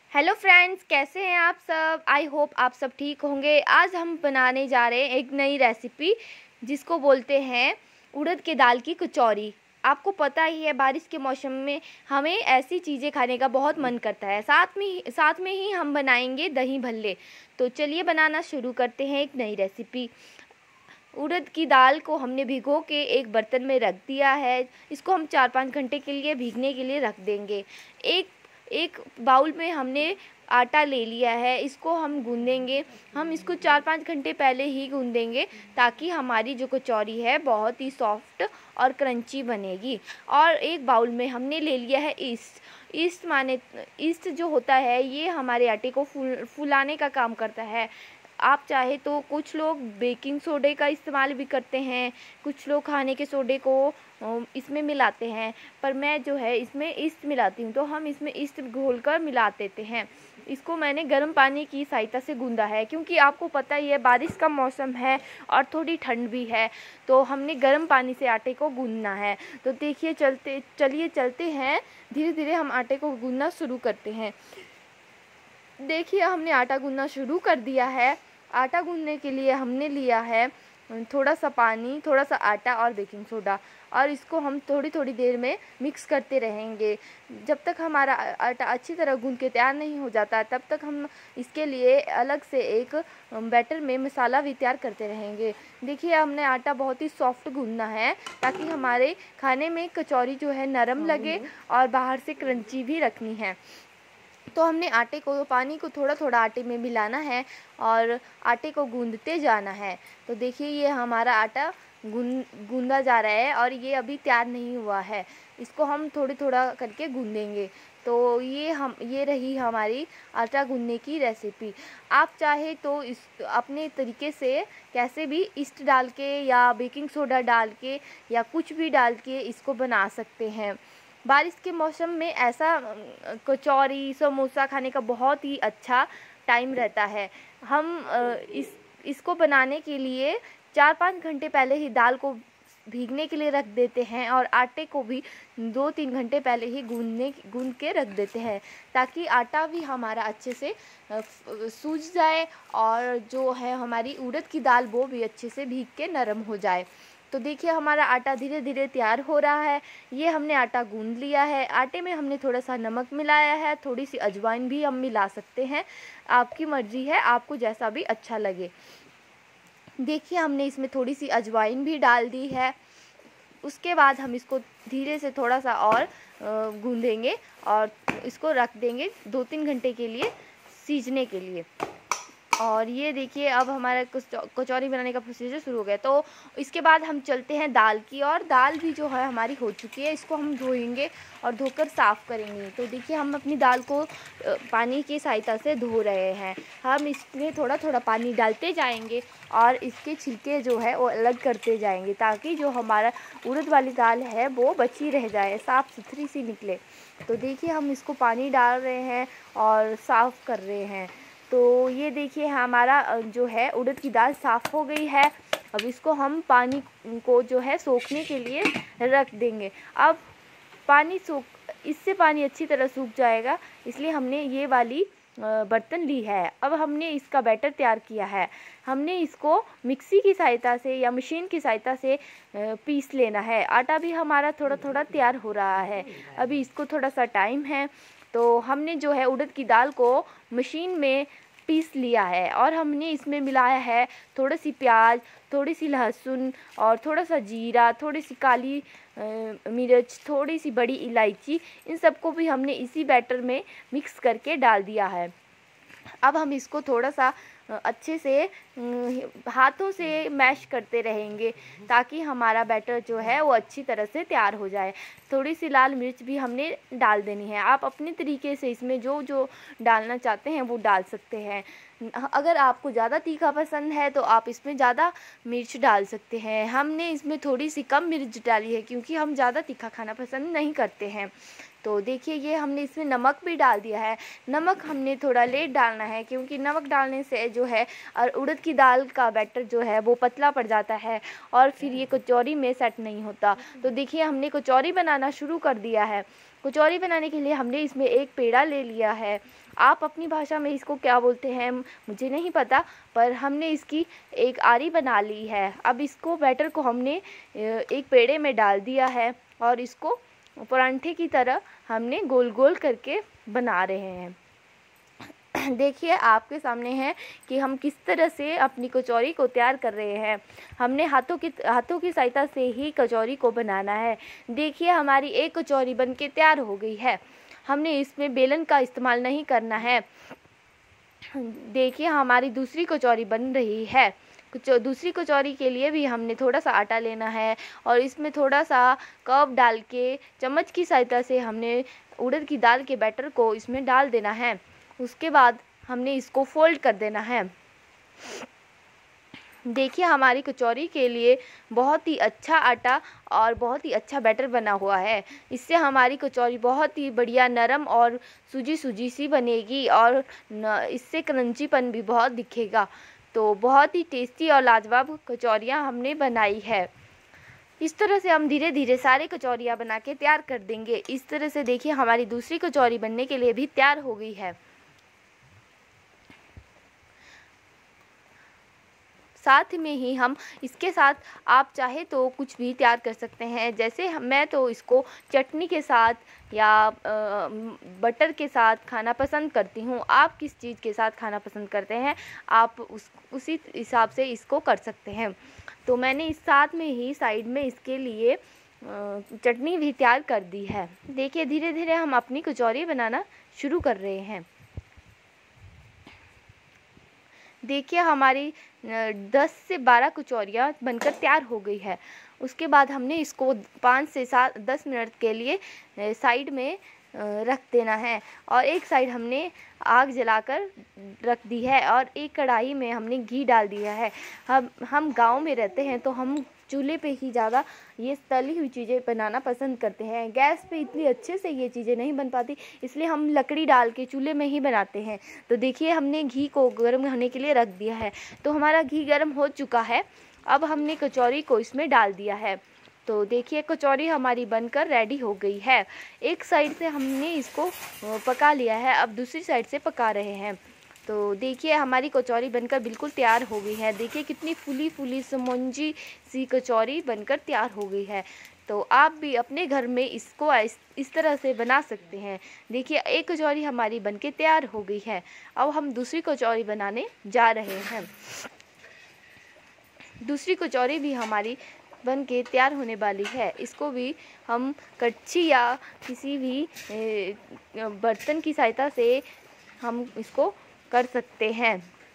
Hello friends, कैसे हैं आप सब। आई होप आप सब ठीक होंगे। आज हम बनाने जा रहे हैं एक नई रेसिपी जिसको बोलते हैं उड़द के दाल की कचौरी। आपको पता ही है बारिश के मौसम में हमें ऐसी चीज़ें खाने का बहुत मन करता है। साथ में ही हम बनाएंगे दही भल्ले। तो चलिए बनाना शुरू करते हैं एक नई रेसिपी। उड़द की दाल को हमने भिगो के एक बर्तन में रख दिया है। इसको हम 4-5 घंटे के लिए भीगने के लिए रख देंगे। एक एक बाउल में हमने आटा ले लिया है, इसको हम गूंदेंगे। हम इसको 4-5 घंटे पहले ही गूंदेंगे ताकि हमारी जो कचौरी है बहुत ही सॉफ्ट और क्रंची बनेगी। और एक बाउल में हमने ले लिया है ईस्ट जो होता है ये हमारे आटे को फुलाने का काम करता है। आप चाहे तो कुछ लोग बेकिंग सोडे का इस्तेमाल भी करते हैं, कुछ लोग खाने के सोडे को इसमें मिलाते हैं, पर मैं जो है इसमें ईस्ट मिलाती हूँ। तो हम इसमें ईस्ट घोलकर मिला देते हैं। इसको मैंने गर्म पानी की सहायता से गूंदा है क्योंकि आपको पता ही है बारिश का मौसम है और थोड़ी ठंड भी है, तो हमने गर्म पानी से आटे को गूंदना है। तो देखिए चलिए चलते हैं, धीरे धीरे हम आटे को गूंदना शुरू करते हैं। देखिए हमने आटा गूंदना शुरू कर दिया है। आटा गूंदने के लिए हमने लिया है थोड़ा सा पानी, थोड़ा सा आटा और बेकिंग सोडा, और इसको हम थोड़ी थोड़ी देर में मिक्स करते रहेंगे जब तक हमारा आटा अच्छी तरह गूंद के तैयार नहीं हो जाता। तब तक हम इसके लिए अलग से एक बैटर में मसाला भी तैयार करते रहेंगे। देखिए हमने आटा बहुत ही सॉफ्ट गूंदना है ताकि हमारे खाने में कचौरी जो है नरम लगे और बाहर से क्रंची भी रखनी है। तो हमने आटे को, पानी को थोड़ा थोड़ा आटे में मिलाना है और आटे को गूंदते जाना है। तो देखिए ये हमारा आटा गूंदा जा रहा है और ये अभी तैयार नहीं हुआ है। इसको हम थोड़ा थोड़ा करके गूंदेंगे। तो ये रही हमारी आटा गूंदने की रेसिपी। आप चाहे तो इस अपने तरीके से कैसे भी ईस्ट डाल के या बेकिंग सोडा डाल के या कुछ भी डाल के इसको बना सकते हैं। बारिश के मौसम में ऐसा कचौरी समोसा खाने का बहुत ही अच्छा टाइम रहता है। हम इसको बनाने के लिए 4-5 घंटे पहले ही दाल को भीगने के लिए रख देते हैं और आटे को भी 2-3 घंटे पहले ही गूंद के रख देते हैं ताकि आटा भी हमारा अच्छे से सूझ जाए और जो है हमारी उड़द की दाल वो भी अच्छे से भीग के नरम हो जाए। तो देखिए हमारा आटा धीरे धीरे तैयार हो रहा है। ये हमने आटा गूंद लिया है। आटे में हमने थोड़ा सा नमक मिलाया है, थोड़ी सी अजवाइन भी हम मिला सकते हैं, आपकी मर्जी है, आपको जैसा भी अच्छा लगे। देखिए हमने इसमें थोड़ी सी अजवाइन भी डाल दी है। उसके बाद हम इसको धीरे से थोड़ा सा और गूंदेंगे और इसको रख देंगे 2-3 घंटे के लिए सीजने के लिए। और ये देखिए अब हमारा कचौरी बनाने का प्रोसीजर शुरू हो गया। तो इसके बाद हम चलते हैं दाल की, और दाल भी जो है हमारी हो चुकी है। इसको हम धोएंगे और धोकर साफ़ करेंगे। तो देखिए हम अपनी दाल को पानी की सहायता से धो रहे हैं। हम इसमें थोड़ा थोड़ा पानी डालते जाएंगे और इसके छिलके जो है वो अलग करते जाएंगे ताकि जो हमारा उड़द वाली दाल है वो बची रह जाए, साफ़ सुथरी सी निकले। तो देखिए हम इसको पानी डाल रहे हैं और साफ़ कर रहे हैं। तो ये देखिए हमारा जो है उड़द की दाल साफ़ हो गई है। अब इसको हम पानी को जो है सोखने के लिए रख देंगे। अब इससे पानी अच्छी तरह सूख जाएगा, इसलिए हमने ये वाली बर्तन ली है। अब हमने इसका बैटर तैयार किया है। हमने इसको मिक्सी की सहायता से या मशीन की सहायता से पीस लेना है। आटा भी हमारा थोड़ा थोड़ा तैयार हो रहा है, अभी इसको थोड़ा सा टाइम है। तो हमने जो है उड़द की दाल को मशीन में पीस लिया है और हमने इसमें मिलाया है थोड़ी सी प्याज, थोड़ी सी लहसुन और थोड़ा सा जीरा, थोड़ी सी काली मिर्च, थोड़ी सी बड़ी इलायची। इन सबको भी हमने इसी बैटर में मिक्स करके डाल दिया है। अब हम इसको थोड़ा सा अच्छे से हाथों से मैश करते रहेंगे ताकि हमारा बैटर जो है वो अच्छी तरह से तैयार हो जाए। थोड़ी सी लाल मिर्च भी हमने डाल देनी है। आप अपने तरीके से इसमें जो जो डालना चाहते हैं वो डाल सकते हैं। अगर आपको ज़्यादा तीखा पसंद है तो आप इसमें ज़्यादा मिर्च डाल सकते हैं। हमने इसमें थोड़ी सी कम मिर्च डाली है क्योंकि हम ज़्यादा तीखा खाना पसंद नहीं करते हैं। तो देखिए ये हमने इसमें नमक भी डाल दिया है। नमक हमने थोड़ा लेट डालना है क्योंकि नमक डालने से जो है और उड़द की दाल का बैटर जो है वो पतला पड़ जाता है और फिर ये कचौरी में सेट नहीं होता। तो देखिए हमने कचौरी बनाना शुरू कर दिया है। कचौरी बनाने के लिए हमने इसमें एक पेड़ा ले लिया है। आप अपनी भाषा में इसको क्या बोलते हैं मुझे नहीं पता, पर हमने इसकी एक आरी बना ली है। अब इसको बैटर को हमने एक पेड़े में डाल दिया है और इसको परांठे की तरह हमने गोल गोल करके बना रहे हैं। देखिए आपके सामने है कि हम किस तरह से अपनी कचौरी को तैयार कर रहे हैं। हमने हाथों की सहायता से ही कचौरी को बनाना है। देखिए हमारी एक कचौरी बनके तैयार हो गई है। हमने इसमें बेलन का इस्तेमाल नहीं करना है। देखिए हमारी दूसरी कचौरी बन रही है। दूसरी कचौरी के लिए भी हमने थोड़ा सा आटा लेना है और इसमें थोड़ा सा कर्व डाल के चम्मच की सहायता से हमने उड़द की दाल के बैटर को इसमें डाल देना है। उसके बाद हमने इसको फोल्ड कर देना है। देखिए हमारी कचौरी के लिए बहुत ही अच्छा आटा और बहुत ही अच्छा बैटर बना हुआ है। इससे हमारी कचौरी बहुत ही बढ़िया नरम और सूजी सूजी सी बनेगी और इससे क्रंचीपन भी बहुत दिखेगा। तो बहुत ही टेस्टी और लाजवाब कचौरियाँ हमने बनाई है। इस तरह से हम धीरे धीरे सारे कचौरियाँ बना के तैयार कर देंगे। इस तरह से देखिए हमारी दूसरी कचौरी बनने के लिए भी तैयार हो गई है। साथ में ही हम इसके साथ आप चाहे तो कुछ भी तैयार कर सकते हैं। जैसे मैं तो इसको चटनी के साथ या बटर के साथ खाना पसंद करती हूँ। आप किस चीज़ के साथ खाना पसंद करते हैं, आप उसी हिसाब से इसको कर सकते हैं। तो मैंने इस साथ में ही साइड में इसके लिए चटनी भी तैयार कर दी है। देखिए धीरे धीरे हम अपनी कचौरी बनाना शुरू कर रहे हैं। देखिए हमारी 10 से 12 कचौरियाँ बनकर तैयार हो गई है। उसके बाद हमने इसको 5 से 10 मिनट के लिए साइड में रख देना है और एक साइड हमने आग जलाकर रख दी है और एक कढ़ाई में हमने घी डाल दिया है। हम गांव में रहते हैं तो हम चूल्हे पे ही ज़्यादा ये तली हुई चीज़ें बनाना पसंद करते हैं। गैस पे इतनी अच्छे से ये चीज़ें नहीं बन पाती, इसलिए हम लकड़ी डाल के चूल्हे में ही बनाते हैं। तो देखिए हमने घी को गर्म होने के लिए रख दिया है। तो हमारा घी गर्म हो चुका है। अब हमने कचौरी को इसमें डाल दिया है। तो देखिए कचौरी हमारी बनकर रेडी हो गई है। एक साइड से हमने इसको पका लिया है, अब दूसरी साइड से पका रहे हैं। तो देखिए हमारी कचौरी बनकर बिल्कुल तैयार हो गई है। देखिए कितनी फूली फूली स्पंजी सी कचौरी बनकर तैयार हो गई है। तो आप भी अपने घर में इसको इस तरह से बना सकते हैं। देखिए एक कचौरी हमारी बनके तैयार हो गई है। अब हम दूसरी कचौरी बनाने जा रहे हैं। दूसरी कचौरी भी हमारी बन के तैयार होने वाली है। इसको भी हम कड़छी या किसी भी बर्तन की सहायता से हम इसको कर सकते हैं।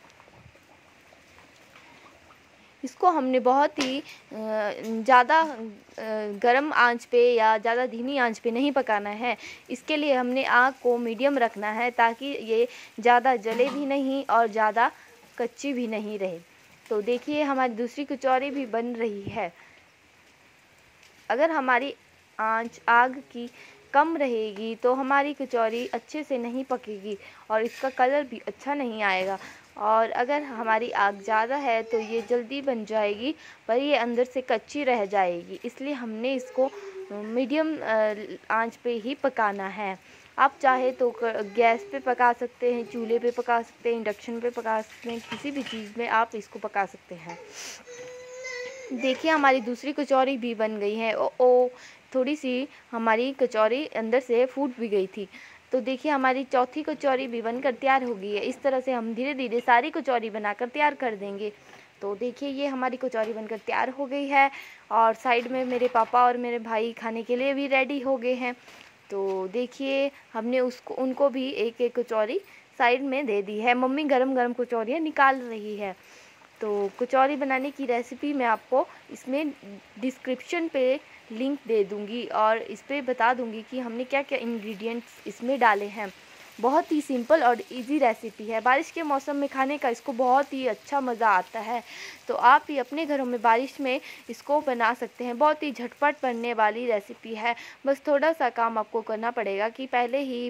इसको हमने बहुत ही ज़्यादा गरम आंच पे या ज़्यादा धीमी आंच पे नहीं पकाना है। इसके लिए हमने आग को मीडियम रखना है ताकि ये ज़्यादा जले भी नहीं और ज़्यादा कच्ची भी नहीं रहे। तो देखिए हमारी दूसरी कचौरी भी बन रही है। अगर हमारी आग की कम रहेगी तो हमारी कचौरी अच्छे से नहीं पकेगी और इसका कलर भी अच्छा नहीं आएगा। और अगर हमारी आग ज़्यादा है तो ये जल्दी बन जाएगी पर ये अंदर से कच्ची रह जाएगी। इसलिए हमने इसको मीडियम आंच पे ही पकाना है। आप चाहे तो गैस पे पका सकते हैं, चूल्हे पे पका सकते हैं, इंडक्शन पे पका सकते हैं, किसी भी चीज़ में आप इसको पका सकते हैं। देखिए हमारी दूसरी कचौरी भी बन गई है। थोड़ी सी हमारी कचौरी अंदर से फूट भी गई थी। तो देखिए हमारी चौथी कचौरी भी बनकर तैयार हो गई है। इस तरह से हम धीरे धीरे सारी कचौरी बनाकर तैयार कर देंगे। तो देखिए ये हमारी कचौरी बनकर तैयार हो गई है और साइड में मेरे पापा और मेरे भाई खाने के लिए भी रेडी हो गए हैं। तो देखिए हमने उनको भी एक एक कचौरी साइड में दे दी है। मम्मी गरम गरम कचौरियाँ निकाल रही है। तो कचौरी बनाने की रेसिपी मैं आपको इसमें डिस्क्रिप्शन पे लिंक दे दूँगी और इस पर बता दूँगी कि हमने क्या क्या इंग्रेडिएंट्स इसमें डाले हैं। बहुत ही सिंपल और इजी रेसिपी है। बारिश के मौसम में खाने का इसको बहुत ही अच्छा मज़ा आता है। तो आप भी अपने घरों में बारिश में इसको बना सकते हैं। बहुत ही झटपट बनने वाली रेसिपी है। बस थोड़ा सा काम आपको करना पड़ेगा कि पहले ही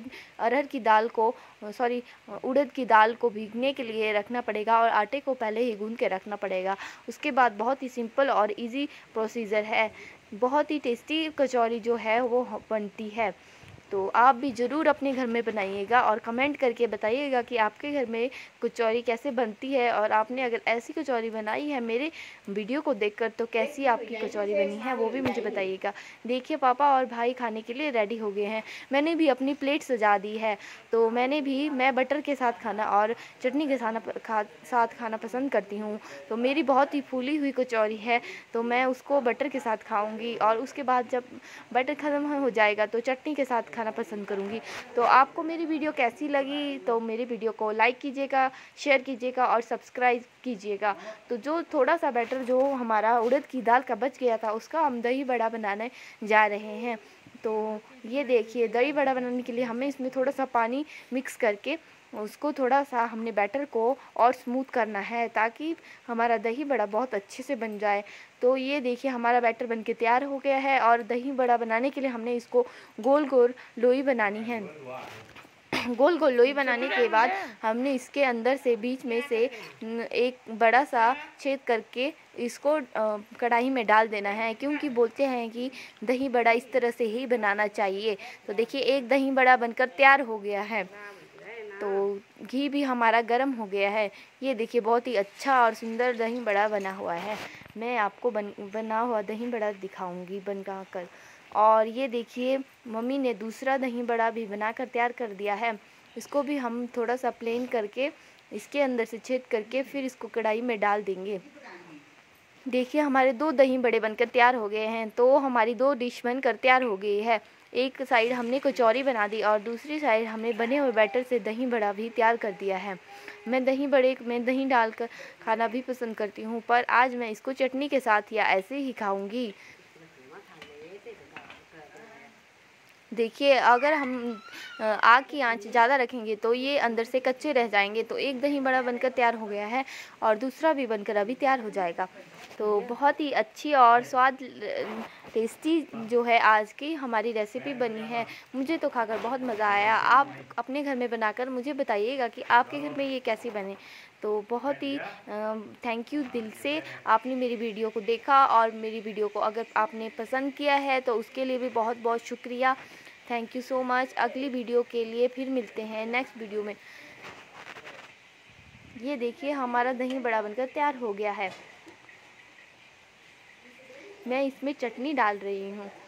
उड़द की दाल को भीगने के लिए रखना पड़ेगा और आटे को पहले ही गूंद के रखना पड़ेगा। उसके बाद बहुत ही सिंपल और ईजी प्रोसीजर है। बहुत ही टेस्टी कचौरी जो है वो बनती है। तो आप भी ज़रूर अपने घर में बनाइएगा और कमेंट करके बताइएगा कि आपके घर में कचौरी कैसे बनती है, और आपने अगर ऐसी कचौरी बनाई है मेरे वीडियो को देखकर तो कैसी आपकी कचौरी बनी है वो भी मुझे बताइएगा। देखिए पापा और भाई खाने के लिए रेडी हो गए हैं। मैंने भी अपनी प्लेट सजा दी है, तो मैं बटर के साथ खाना और चटनी के साथ खाना पसंद करती हूँ। तो मेरी बहुत ही फूली हुई कचौरी है, तो मैं उसको बटर के साथ खाऊंगी और उसके बाद जब बटर ख़त्म हो जाएगा तो चटनी के साथ खाना पसंद करूंगी। तो आपको मेरी वीडियो कैसी लगी तो मेरी वीडियो को लाइक कीजिएगा, शेयर कीजिएगा और सब्सक्राइब कीजिएगा। तो जो थोड़ा सा बैटर जो हमारा उड़द की दाल का बच गया था उसका हम दही बड़ा बनाने जा रहे हैं। तो ये देखिए दही बड़ा बनाने के लिए हमें इसमें थोड़ा सा पानी मिक्स करके उसको थोड़ा सा हमने बैटर को और स्मूथ करना है ताकि हमारा दही बड़ा बहुत अच्छे से बन जाए। तो ये देखिए हमारा बैटर बनके तैयार हो गया है और दही बड़ा बनाने के लिए हमने इसको गोल गोल लोई बनानी है। गोल गोल लोई बनाने के बाद हमने इसके अंदर से बीच में से एक बड़ा सा छेद करके इसको कढ़ाई में डाल देना है, क्योंकि बोलते हैं कि दही बड़ा इस तरह से ही बनाना चाहिए। तो देखिए एक दही बड़ा बनकर तैयार हो गया है। तो घी भी हमारा गर्म हो गया है। ये देखिए बहुत ही अच्छा और सुंदर दही बड़ा बना हुआ है। मैं आपको बना हुआ दही बड़ा दिखाऊंगी बना कर। और ये देखिए मम्मी ने दूसरा दही बड़ा भी बनाकर तैयार कर दिया है। इसको भी हम थोड़ा सा प्लेन करके इसके अंदर से छेद करके फिर इसको कढ़ाई में डाल देंगे। देखिए हमारे 2 दही बड़े बनकर तैयार हो गए हैं। तो हमारी 2 डिश बनकर तैयार हो गई है। एक साइड हमने कचौरी बना दी और दूसरी साइड हमने बने हुए बैटर से दही बड़ा भी तैयार कर दिया है। मैं दही बड़े में दही डालकर खाना भी पसंद करती हूँ, पर आज मैं इसको चटनी के साथ या ऐसे ही खाऊंगी। देखिए अगर हम आग की आंच ज़्यादा रखेंगे तो ये अंदर से कच्चे रह जाएंगे। तो एक दही बड़ा बनकर तैयार हो गया है और दूसरा भी बनकर अभी तैयार हो जाएगा। तो बहुत ही अच्छी और टेस्टी जो है आज की हमारी रेसिपी बनी है। मुझे तो खाकर बहुत मज़ा आया। आप अपने घर में बनाकर मुझे बताइएगा कि आपके घर में ये कैसी बने। तो बहुत ही थैंक यू दिल से आपने मेरी वीडियो को देखा, और मेरी वीडियो को अगर आपने पसंद किया है तो उसके लिए भी बहुत बहुत शुक्रिया। Thank you so much. अगली वीडियो के लिए फिर मिलते हैं नेक्स्ट वीडियो में। ये देखिए हमारा दही बड़ा बनकर तैयार हो गया है। मैं इसमें चटनी डाल रही हूँ।